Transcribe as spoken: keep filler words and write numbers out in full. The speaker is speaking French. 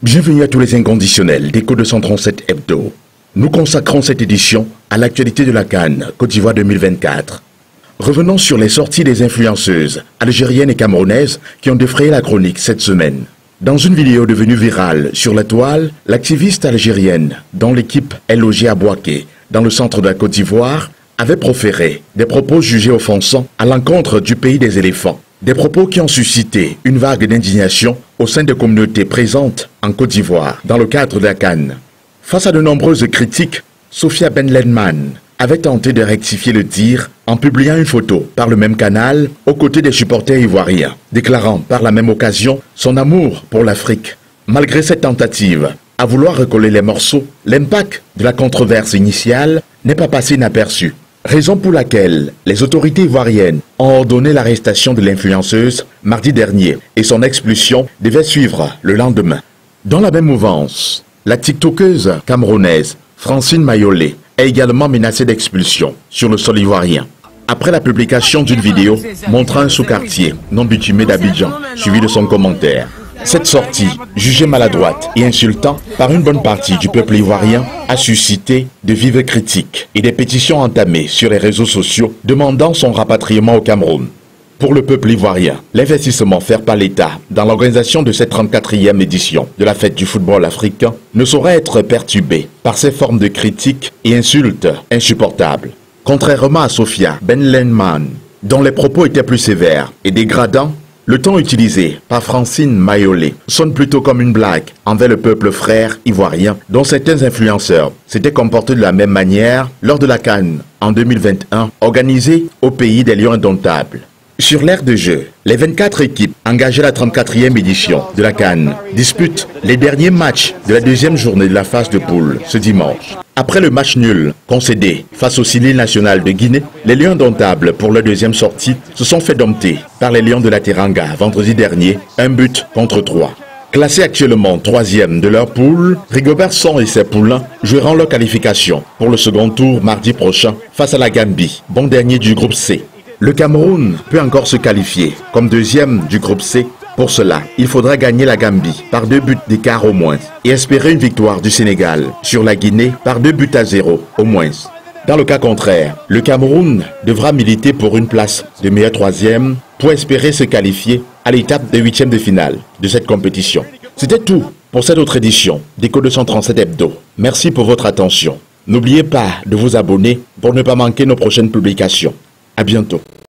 Bienvenue à tous les inconditionnels d'Eco deux cent trente-sept Hebdo. Nous consacrons cette édition à l'actualité de la CAN Côte d'Ivoire deux mille vingt-quatre. Revenons sur les sorties des influenceuses algériennes et camerounaises qui ont défrayé la chronique cette semaine. Dans une vidéo devenue virale sur la toile, l'activiste algérienne, dont l'équipe est logée à Bouaké, dans le centre de la Côte d'Ivoire, avait proféré des propos jugés offensants à l'encontre du pays des éléphants. Des propos qui ont suscité une vague d'indignation au sein des communautés présentes en Côte d'Ivoire dans le cadre de la CAN. Face à de nombreuses critiques, Sophia Benlenman avait tenté de rectifier le tir en publiant une photo par le même canal aux côtés des supporters ivoiriens, déclarant par la même occasion son amour pour l'Afrique. Malgré cette tentative à vouloir recoller les morceaux, l'impact de la controverse initiale n'est pas passé inaperçu. Raison pour laquelle les autorités ivoiriennes ont ordonné l'arrestation de l'influenceuse mardi dernier et son expulsion devait suivre le lendemain. Dans la même mouvance, la tiktokeuse camerounaise Francine Mayolé est également menacée d'expulsion sur le sol ivoirien. Après la publication d'une vidéo montrant un sous-quartier non bitumé d'Abidjan, suivi de son commentaire. Cette sortie, jugée maladroite et insultante par une bonne partie du peuple ivoirien, a suscité de vives critiques et des pétitions entamées sur les réseaux sociaux demandant son rapatriement au Cameroun. Pour le peuple ivoirien, l'investissement fait par l'État dans l'organisation de cette trente-quatrième édition de la fête du football africain ne saurait être perturbé par ces formes de critiques et insultes insupportables. Contrairement à Sophia Benlenman, dont les propos étaient plus sévères et dégradants, le ton utilisé par Francine Mayolé sonne plutôt comme une blague envers le peuple frère ivoirien dont certains influenceurs s'étaient comportés de la même manière lors de la CAN en deux mille vingt et un organisée au pays des Lions indomptables. Sur l'aire de jeu, les vingt-quatre équipes engagées à la trente-quatrième édition de la CAN disputent les derniers matchs de la deuxième journée de la phase de poule ce dimanche. Après le match nul concédé face au Syli national de Guinée, les Lions indomptables pour leur deuxième sortie se sont fait dompter par les Lions de la Teranga vendredi dernier, un but contre trois. Classés actuellement troisième de leur poule, Rigobert Song et ses poulains joueront leur qualification pour le second tour mardi prochain face à la Gambie, bon dernier du groupe C. Le Cameroun peut encore se qualifier comme deuxième du groupe C. Pour cela, il faudra gagner la Gambie par deux buts d'écart au moins et espérer une victoire du Sénégal sur la Guinée par deux buts à zéro au moins. Dans le cas contraire, le Cameroun devra militer pour une place de meilleur troisième pour espérer se qualifier à l'étape des huitièmes de finale de cette compétition. C'était tout pour cette autre édition d'Eco deux cent trente-sept Hebdo. Merci pour votre attention. N'oubliez pas de vous abonner pour ne pas manquer nos prochaines publications. À bientôt.